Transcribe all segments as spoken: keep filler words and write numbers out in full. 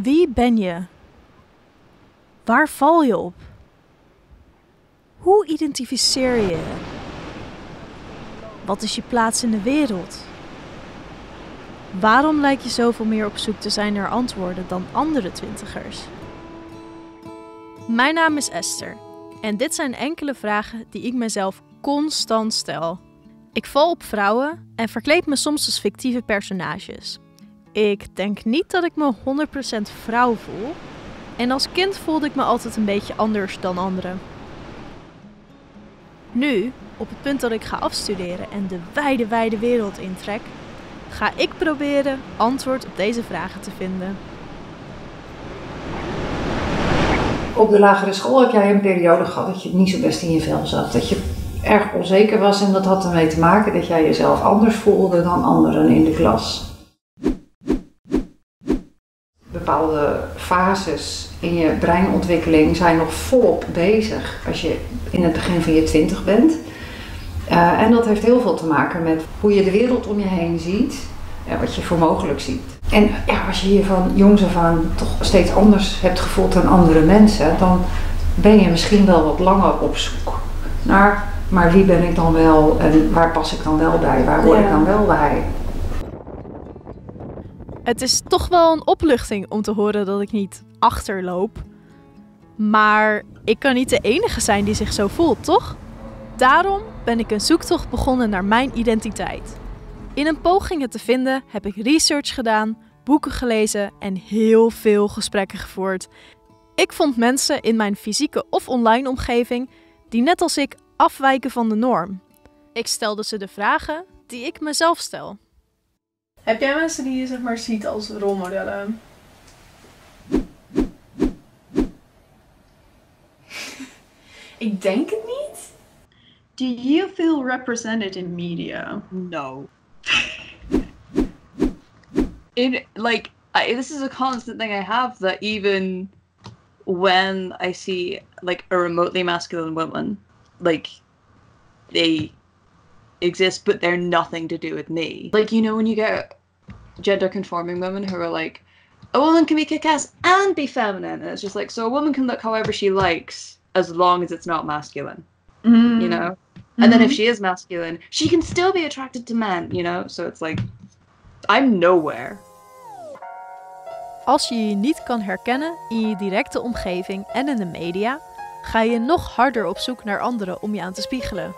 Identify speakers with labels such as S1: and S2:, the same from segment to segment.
S1: Wie ben je? Waar val je op? Hoe identificeer je je? Wat is je plaats in de wereld? Waarom lijk je zoveel meer op zoek te zijn naar antwoorden dan andere twintigers? Mijn naam is Esther en dit zijn enkele vragen die ik mezelf constant stel. Ik val op vrouwen en verkleed me soms als fictieve personages. Ik denk niet dat ik me honderd procent vrouw voel en als kind voelde ik me altijd een beetje anders dan anderen. Nu, op het punt dat ik ga afstuderen en de wijde, wijde wereld intrek, ga ik proberen antwoord op deze vragen te vinden.
S2: Op de lagere school heb jij een periode gehad dat je niet zo best in je vel zat. Dat je erg onzeker was en dat had ermee te maken dat jij jezelf anders voelde dan anderen in de klas. Bepaalde fases in je breinontwikkeling zijn nog volop bezig als je in het begin van je twintig bent. Uh, en dat heeft heel veel te maken met hoe je de wereld om je heen ziet en wat je voor mogelijk ziet. En ja, als je je van jongs af aan toch steeds anders hebt gevoeld dan andere mensen, dan ben je misschien wel wat langer op zoek naar, maar wie ben ik dan wel en waar pas ik dan wel bij, waar hoor ik dan wel bij?
S1: Het is toch wel een opluchting om te horen dat ik niet achterloop. Maar ik kan niet de enige zijn die zich zo voelt, toch? Daarom ben ik een zoektocht begonnen naar mijn identiteit. In een poging het te vinden heb ik research gedaan, boeken gelezen en heel veel gesprekken gevoerd. Ik vond mensen in mijn fysieke of online omgeving die net als ik afwijken van de norm. Ik stelde ze de vragen die ik mezelf stel.
S3: Heb jij mensen die je zeg maar ziet als rolmodellen? Ik denk het niet. Do you feel represented in media?
S4: No. In like I, this is a constant thing I have, that even when I see like a remotely masculine woman, like they exist but they're nothing to do with me. Like, you know, when you get gender conforming women who are like, a woman can be kick-ass and be feminine, and it's just like, so a woman can look however she likes as long as it's not masculine. Mm. You know? And mm-hmm. Then if she is masculine, she can still be attracted to men, you know? So it's like, I'm nowhere.
S1: Als je je niet kan herkennen in je directe omgeving en in de media, ga je nog harder op zoek naar anderen om je aan te spiegelen.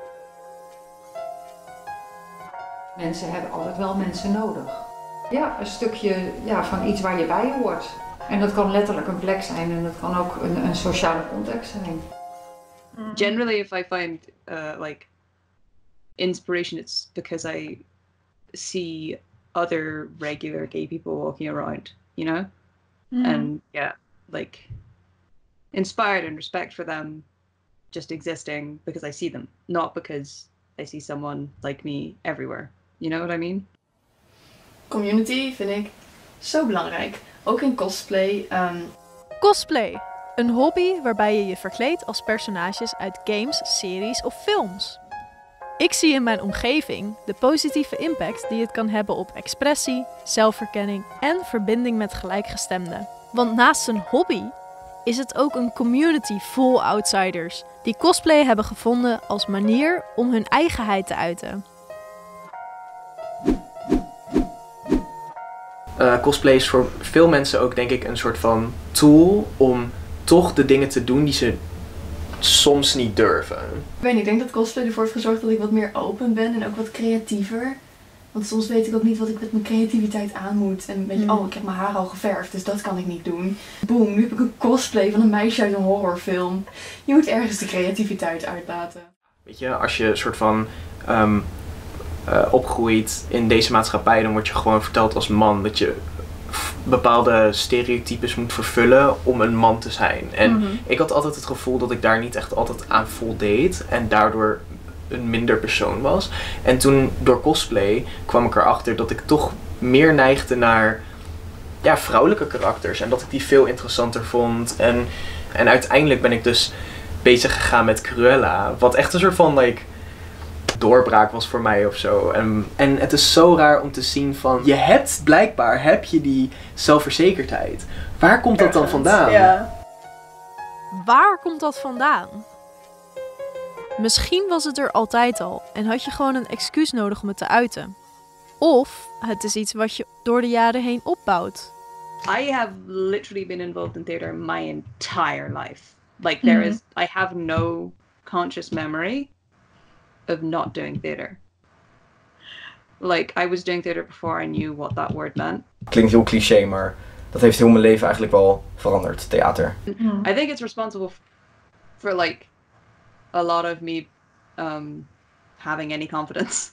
S2: Mensen hebben altijd wel mensen nodig. Ja, een stukje ja, van iets waar je bij hoort. En dat kan letterlijk een plek zijn en dat kan ook een, een sociale context zijn.
S4: Generally, if I find uh, like inspiration, it's because I see other regular gay people walking around, you know? Mm. And yeah, like inspired and respect for them just existing because I see them, not because I see someone like me everywhere. You know what I mean?
S3: Community vind ik zo belangrijk. Ook in cosplay. Um...
S1: Cosplay. Een hobby waarbij je je verkleedt als personages uit games, series of films. Ik zie in mijn omgeving de positieve impact die het kan hebben op expressie, zelfherkenning en verbinding met gelijkgestemden. Want naast een hobby is het ook een community vol outsiders die cosplay hebben gevonden als manier om hun eigenheid te uiten.
S5: Uh, cosplay is voor veel mensen ook, denk ik, een soort van tool om toch de dingen te doen die ze soms niet durven.
S3: Ik weet niet, ik denk dat cosplay ervoor heeft gezorgd dat ik wat meer open ben en ook wat creatiever. Want soms weet ik ook niet wat ik met mijn creativiteit aan moet. En weet je, mm. oh, ik heb mijn haar al geverfd, dus dat kan ik niet doen. Boom, nu heb ik een cosplay van een meisje uit een horrorfilm. Je moet ergens de creativiteit uitlaten.
S5: Weet je, als je een soort van um, uh, opgroeit in deze maatschappij, dan word je gewoon verteld als man dat je bepaalde stereotypes moet vervullen om een man te zijn. En mm-hmm. ik had altijd het gevoel dat ik daar niet echt altijd aan voldeed en daardoor een minder persoon was. En toen door cosplay kwam ik erachter dat ik toch meer neigde naar ja, vrouwelijke karakters en dat ik die veel interessanter vond. En, en uiteindelijk ben ik dus bezig gegaan met Cruella, wat echt een soort van like doorbraak was voor mij of zo. En, en het is zo raar om te zien van, je hebt blijkbaar, heb je die zelfverzekerdheid. Waar komt dat dan vandaan?
S1: Ja. Waar komt dat vandaan? Misschien was het er altijd al en had je gewoon een excuus nodig om het te uiten. Of het is iets wat je door de jaren heen opbouwt.
S4: I have literally been involved in theater my entire life. Like there
S1: Mhm.
S4: is, I have no conscious memory of not doing theater. Like I was doing theater before I knew what that word meant.
S6: Klinkt heel cliché, maar dat heeft heel mijn leven eigenlijk wel veranderd, theater.
S4: I think it's responsible f- for like a lot of me um, having any confidence.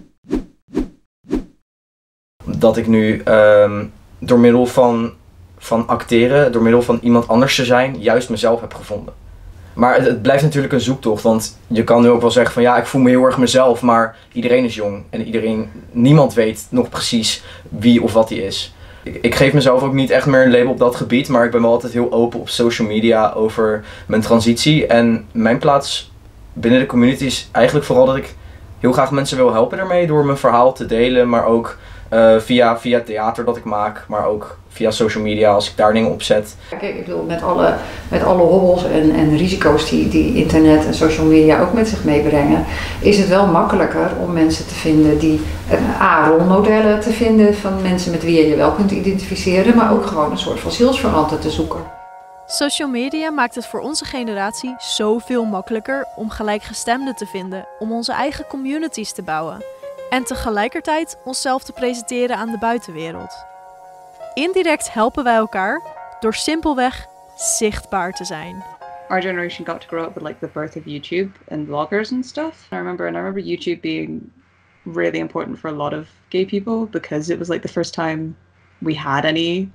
S6: Dat ik nu um, door middel van, van acteren, door middel van iemand anders te zijn, juist mezelf heb gevonden. Maar het, het blijft natuurlijk een zoektocht, want je kan nu ook wel zeggen van ja, ik voel me heel erg mezelf, maar iedereen is jong en iedereen, niemand weet nog precies wie of wat hij is. Ik, ik geef mezelf ook niet echt meer een label op dat gebied, maar ik ben wel altijd heel open op social media over mijn transitie. En mijn plaats binnen de community is eigenlijk vooral dat ik heel graag mensen wil helpen ermee door mijn verhaal te delen, maar ook uh, via, via theater dat ik maak, maar ook via social media als ik daar dingen op zet.
S2: Kijk, ik bedoel, met alle, met alle hobbels en, en risico's die, die internet en social media ook met zich meebrengen, is het wel makkelijker om mensen te vinden die, uh, a, rolmodellen te vinden van mensen met wie je je wel kunt identificeren, maar ook gewoon een soort van zielsverwanten te zoeken.
S1: Social media maakt het voor onze generatie zoveel makkelijker om gelijkgestemden te vinden, om onze eigen communities te bouwen en tegelijkertijd onszelf te presenteren aan de buitenwereld. Indirect helpen wij elkaar door simpelweg zichtbaar te zijn.
S4: Our generation got to grow up with like the birth of YouTube and bloggers and stuff. I remember, and I remember YouTube being really important for a lot of gay people because it was like the first time we had any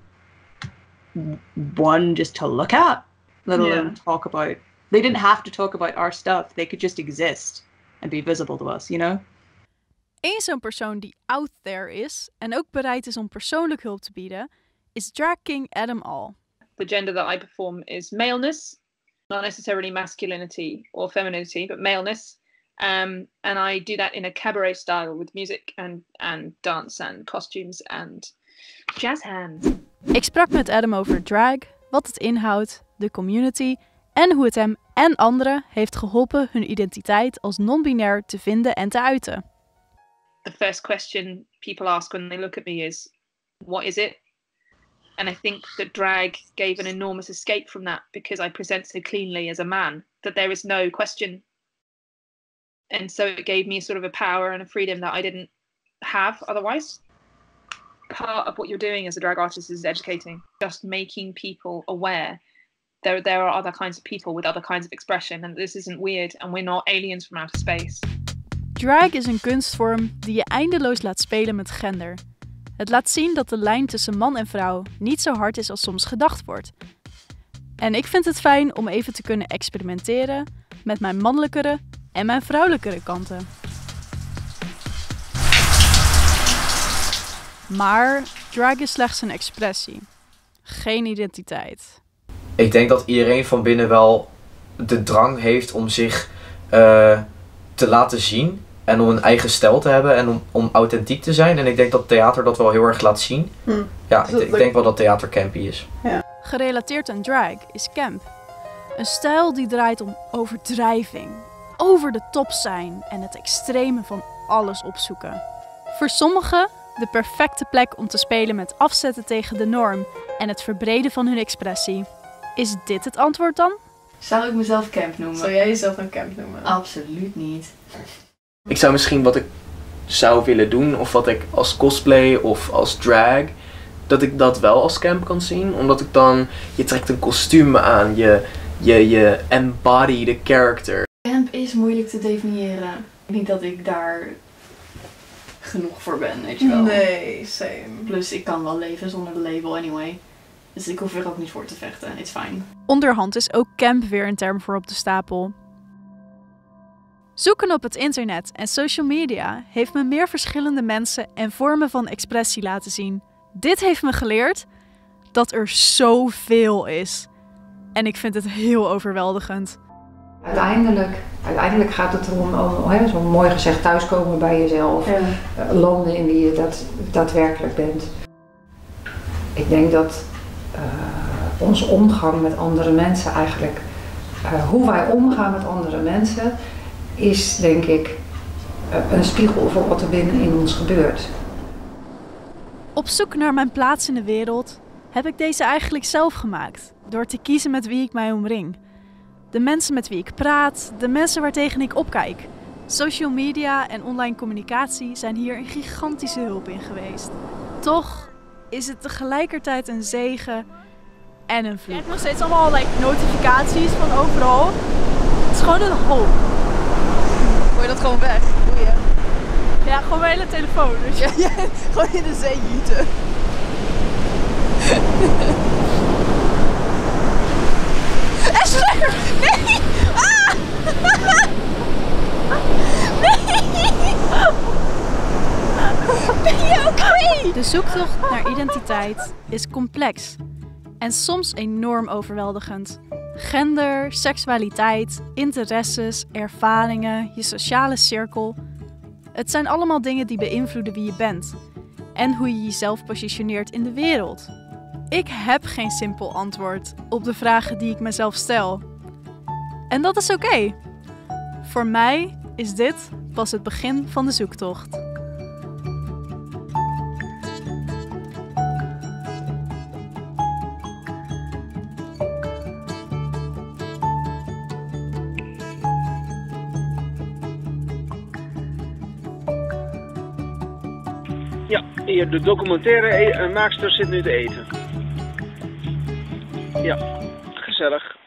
S4: one just to look at, let alone
S1: Yeah.
S4: talk about. They didn't have to talk about our stuff. They could just exist and be visible to us, you know?
S1: Eén zo'n persoon die out there is en ook bereid is om persoonlijk hulp te bieden, is drag king Adam All.
S7: The gender that I perform is maleness, not necessarily masculinity or femininity, but maleness. Um, and I do that in a cabaret style with music and, and dance and costumes and jazz hands.
S1: Ik sprak met Adam over drag, wat het inhoudt, de community en hoe het hem en anderen heeft geholpen hun identiteit als non-binair te vinden en te uiten.
S7: The first question people ask when they look at me is, what is it? And I think that drag gave an enormous escape from that because I present so cleanly as a man that there is no question. And so it gave me sort of a power and a freedom that I didn't have otherwise. Part of what you're doing as a drag artist is educating, just making people aware there, there are other kinds of people with other kinds of expression and this isn't weird and we're not aliens from outer space.
S1: Drag is een kunstvorm die je eindeloos laat spelen met gender. Het laat zien dat de lijn tussen man en vrouw niet zo hard is als soms gedacht wordt. En ik vind het fijn om even te kunnen experimenteren met mijn mannelijkere en mijn vrouwelijkere kanten. Maar drag is slechts een expressie, geen identiteit.
S6: Ik denk dat iedereen van binnen wel de drang heeft om zich uh, te laten zien en om een eigen stijl te hebben en om, om authentiek te zijn. En ik denk dat theater dat wel heel erg laat zien.
S1: Hm.
S6: Ja, ik, ik denk wel dat theater campy is.
S1: Ja. Gerelateerd aan drag is camp. Een stijl die draait om overdrijving, over de top zijn en het extreme van alles opzoeken. Voor sommigen de perfecte plek om te spelen met afzetten tegen de norm en het verbreden van hun expressie. Is dit het antwoord dan?
S3: Zou ik mezelf camp noemen?
S1: Zou jij jezelf een camp noemen?
S3: Absoluut niet.
S5: Ik zou misschien wat ik zou willen doen, of wat ik als cosplay of als drag, dat ik dat wel als camp kan zien. Omdat ik dan, je trekt een kostuum aan, je, je, je embody the character.
S3: Camp is moeilijk te definiëren. Ik denk dat ik daar genoeg voor ben, weet je wel.
S1: Nee, same.
S3: Plus ik kan wel leven zonder de label anyway. Dus ik hoef er ook niet voor te vechten. It's fine.
S1: Onderhand is ook camp weer een term voor op de stapel. Zoeken op het internet en social media heeft me meer verschillende mensen en vormen van expressie laten zien. Dit heeft me geleerd dat er zoveel is. En ik vind het heel overweldigend.
S2: Uiteindelijk, uiteindelijk gaat het erom, om, hè, zo mooi gezegd, thuiskomen bij jezelf.
S3: Ja.
S2: Uh, landen in wie je dat, daadwerkelijk bent. Ik denk dat uh, onze omgang met andere mensen eigenlijk, uh, hoe wij omgaan met andere mensen, is denk ik uh, een spiegel voor wat er binnen in ons gebeurt.
S1: Op zoek naar mijn plaats in de wereld heb ik deze eigenlijk zelf gemaakt, door te kiezen met wie ik mij omring. De mensen met wie ik praat, de mensen waartegen ik opkijk. Social media en online communicatie zijn hier een gigantische hulp in geweest. Toch is het tegelijkertijd een zegen en een vloek. Ik krijg nog steeds allemaal like, notificaties van overal. Het is gewoon een hoop.
S3: Gooi je dat gewoon weg? Boeien.
S1: Ja, gewoon mijn hele telefoon. Dus ja,
S3: Ja, gewoon in de zee gieten.
S1: Esther! Nee! Ah! Nee! Ben je oké? De zoektocht naar identiteit is complex en soms enorm overweldigend. Gender, seksualiteit, interesses, ervaringen, je sociale cirkel. Het zijn allemaal dingen die beïnvloeden wie je bent en hoe je jezelf positioneert in de wereld. Ik heb geen simpel antwoord op de vragen die ik mezelf stel. En dat is oké. Voor mij is dit pas het begin van de zoektocht.
S8: Ja, hier, de documentaire maakster zit nu te eten. Ja, gezellig.